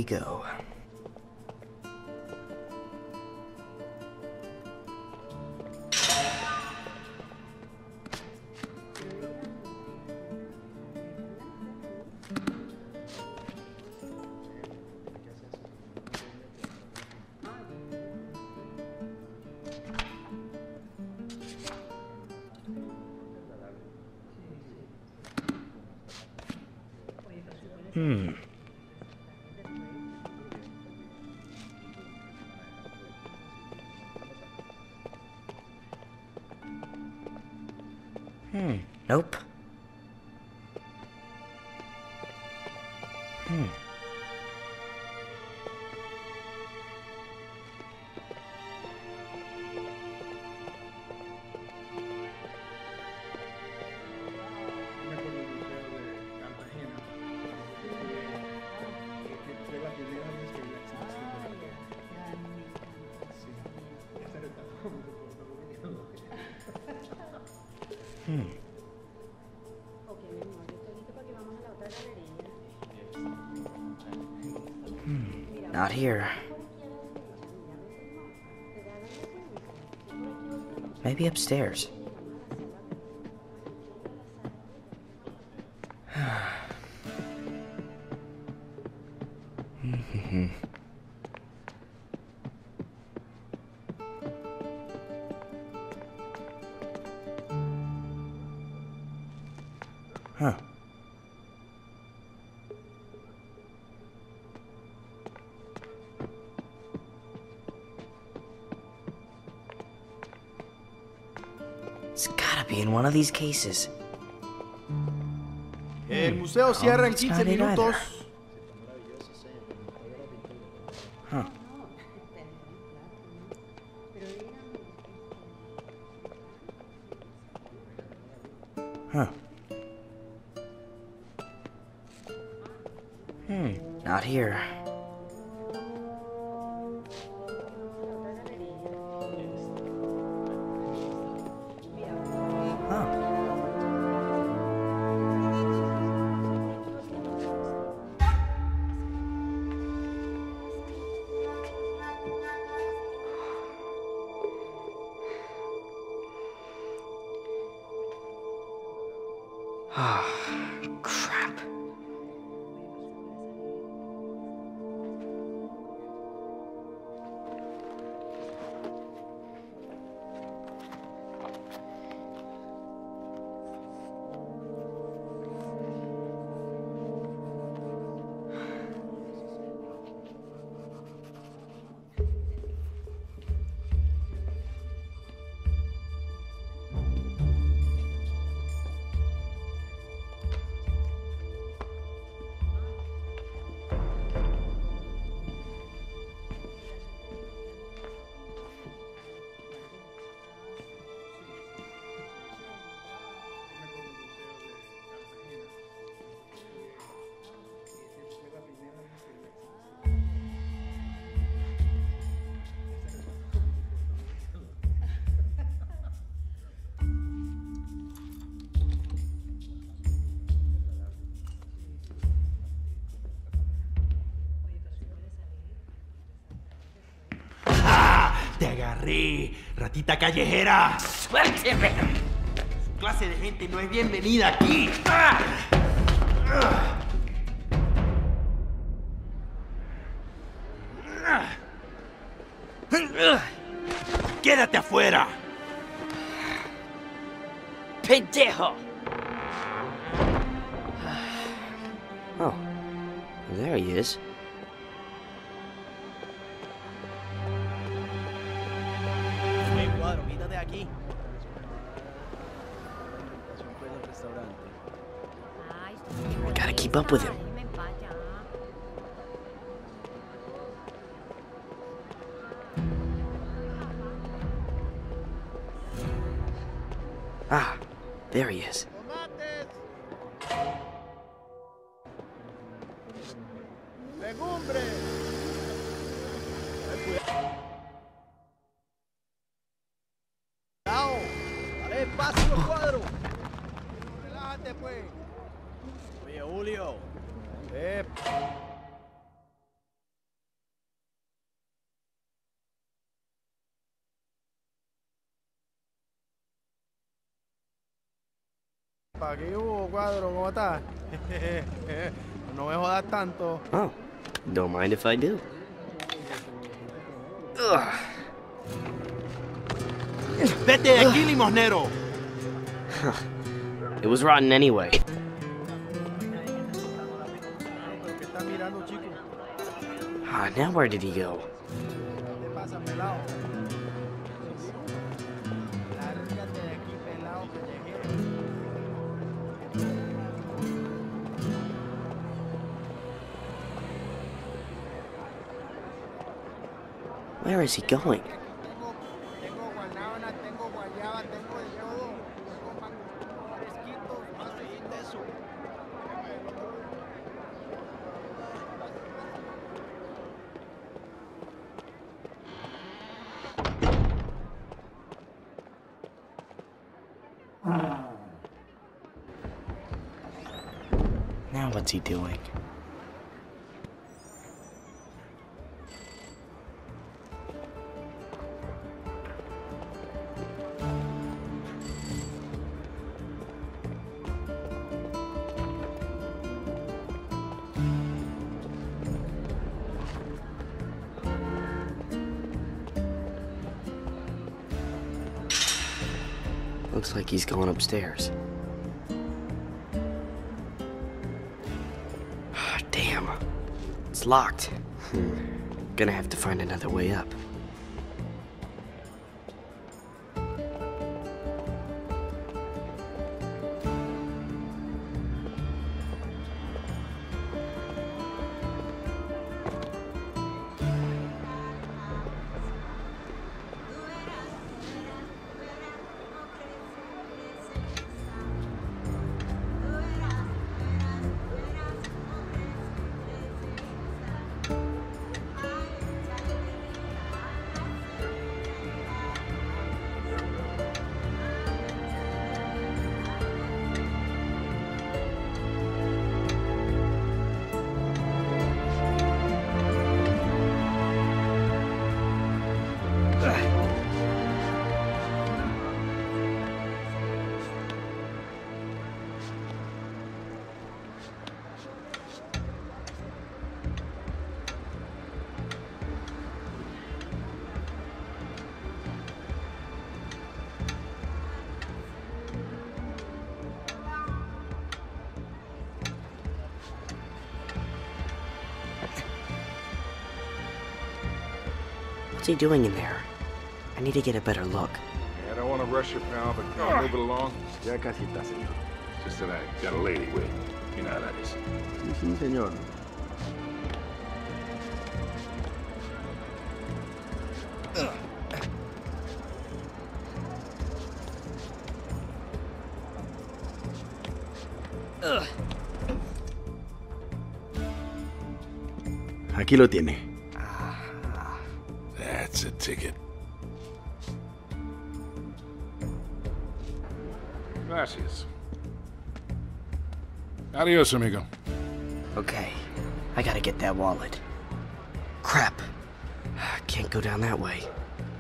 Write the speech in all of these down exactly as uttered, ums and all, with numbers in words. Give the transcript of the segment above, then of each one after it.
go. Hmm. Hmm. Nope. Hmm. Hmm. Hmm. Not here. Maybe upstairs. Huh. It's gotta be in one of these cases. El museo cierra en quince minutos. Huh. Huh. Hmm, not here. Ah, crap. ¡Te agarré, ratita callejera! ¡Suélteme! Su clase de gente no es bienvenida aquí. ¡Quédate afuera! ¡Pendejo! Oh, there he is. Gotta keep up with him. Ah, there he is. Dale espacio, cuadro. Relájate, pues. Oye, Julio. Eh. Pa, ¿qué hubo, cuadro? ¿Cómo estás? No me jodas tanto. Oh, don't mind if I do. Ugh. Vete de aquí, limosnero. It was rotten anyway. ¿Qué estás mirando, chico? Ah, now where did he go? ¿Qué pasa, pelado? Lárgate de aquí, pelado, callejero. Where is he going? Tengo, tengo guanábana, tengo guayaba, tengo de todo. Tengo mango, fresquitos, más de eso. Now what's he doing? Looks like he's going upstairs. Damn. It's locked. Hmm. Gonna have to find another way up. What's he doing in there? I need to get a better look. Yeah, I don't want to rush you, pal, but can I move it along? Ya casi está, señor. Just that I got a lady waiting. You know how that is. Sí, sí, señor. Aquí lo tiene. That's a ticket. Gracias. Adios, amigo. Okay, I gotta get that wallet. Crap. Can't go down that way.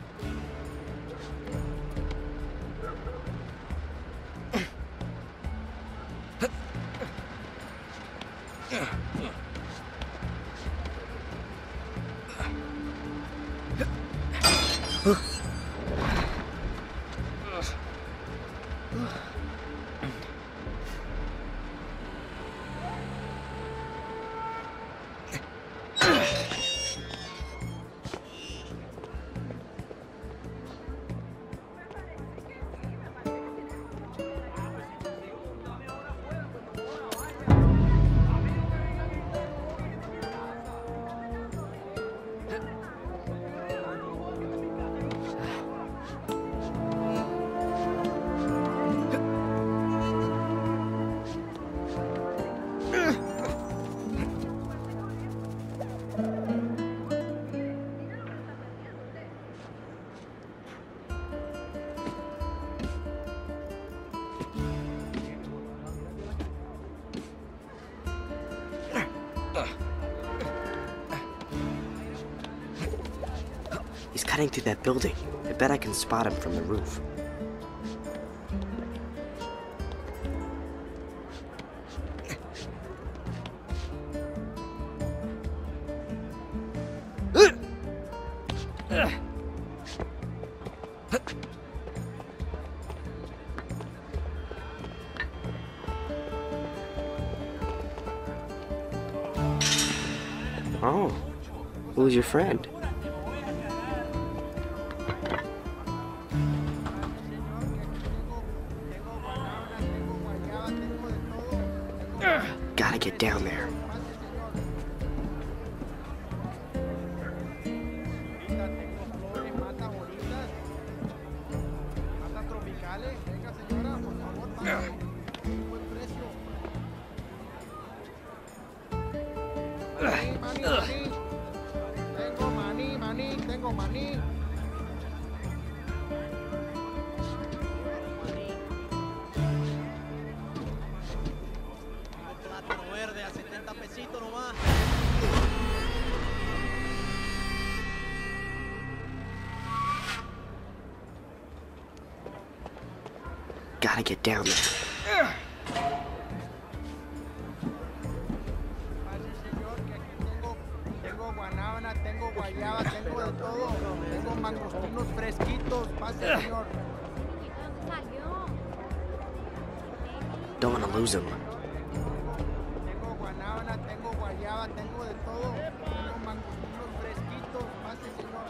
He's cutting through that building. I bet I can spot him from the roof. Oh, who's your friend? Gotta get down there. Tengo maní, maní, tengo maní. Plátano verde a setenta pesitos nomás. Gotta get down there. Tengo guanábana, tengo guayaba, tengo de todo. Tengo mangostinos fresquitos. Pase, señor. Don't want to lose him. Tengo guanábana, tengo guayaba, tengo de todo. Tengo mangostinos fresquitos. Pase, señor.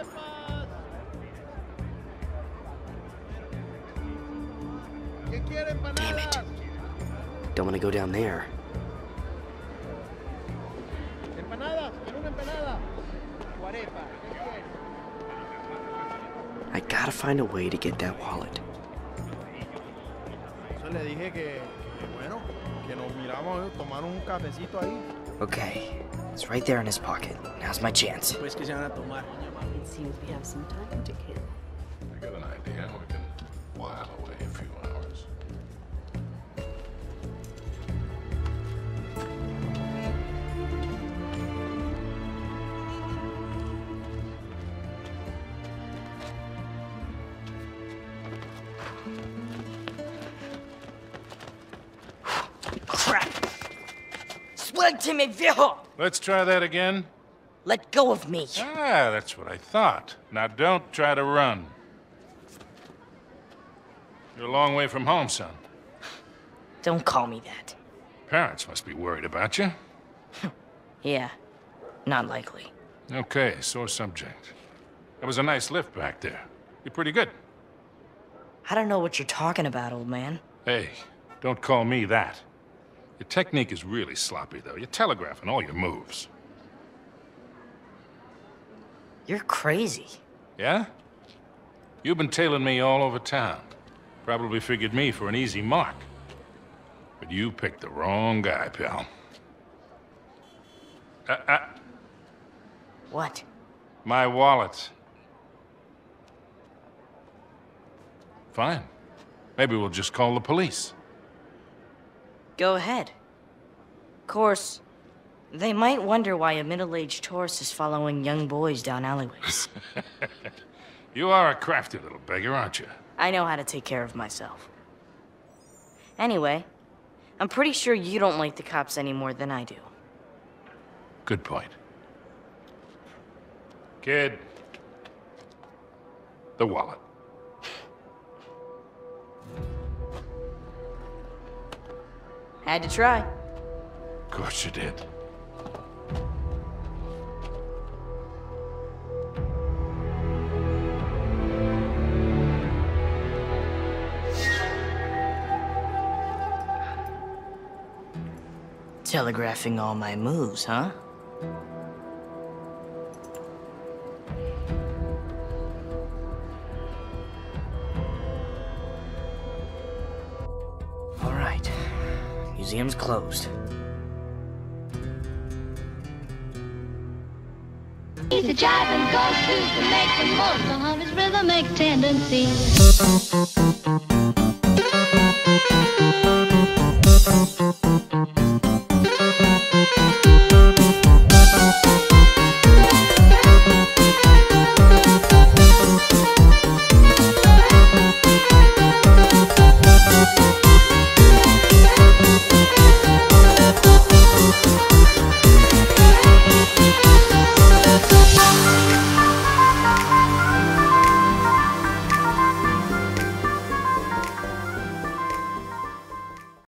¿Qué quiere, empanadas? Don't want to go down there. Empanadas, quiero una empanada. Guarepa, ¿qué quiere? I gotta find a way to get that wallet. Eso le dije que, que bueno, que nos miramos, tomar un cafecito ahí. Okay, it's right there in his pocket. Now's my chance. Pues que se van a tomar. It seems we have some time to kill. I got an idea. We can while away a few hours. Crap! Suélteme, viejo! Let's try that again. Let go of me. Ah, that's what I thought. Now don't try to run. You're a long way from home, son. Don't call me that. Parents must be worried about you. Yeah, not likely. Okay, sore subject. That was a nice lift back there. You're pretty good. I don't know what you're talking about, old man. Hey, don't call me that. Your technique is really sloppy, though. You're telegraphing all your moves. You're crazy. Yeah? You've been tailing me all over town. Probably figured me for an easy mark. But you picked the wrong guy, pal. Uh, uh, What? my wallet. Fine. Maybe we'll just call the police. Go ahead. Of course, they might wonder why a middle-aged tourist is following young boys down alleyways. You are a crafty little beggar, aren't you? I know how to take care of myself. Anyway, I'm pretty sure you don't like the cops any more than I do. Good point. Kid. The wallet. Had to try. Of course you did. Telegraphing all my moves, huh? All right. Museum's closed. He's a jive and go to to make the most of his rhythmic tendencies.